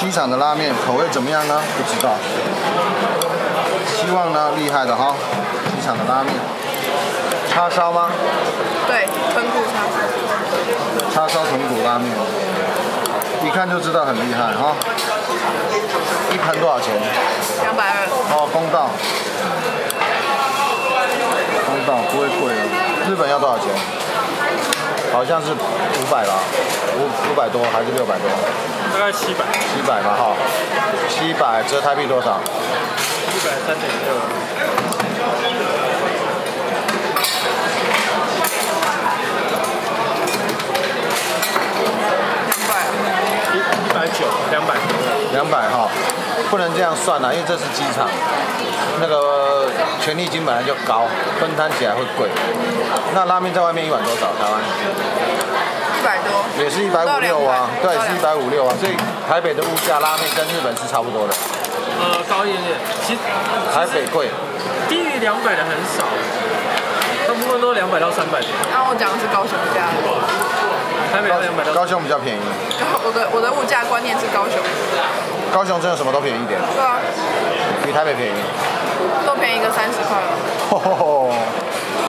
机场的拉面口味怎么样呢？不知道。希望呢厉害的哈，机场的拉面。叉烧吗？ 对，豚骨叉烧。 叉烧豚骨拉面，一看就知道很厉害哈。一盘多少钱 220。 哦，公道。公道不会贵了。日本要多少钱？好像是500吧，500多还是600多？ 大概700。 700吧哈，700折台币多少 ？103.6。 200哈，不能这样算啦，因为这是机场，那个权利金本来就高，分摊起来会贵。那拉面在外面一碗多少？台湾 100多， 也是150-160啊，对，是150-160啊，所以台北的物价拉面跟日本是差不多的。 高一点点，其实台北贵， 低于200的很少，大部分都200到300。 然后我讲的是高雄价。 台北200到。 高雄比较便宜。 我的物价观念是高雄。 高雄真的什么都便宜一点。 对啊。 比台北便宜。 都便宜个30块了。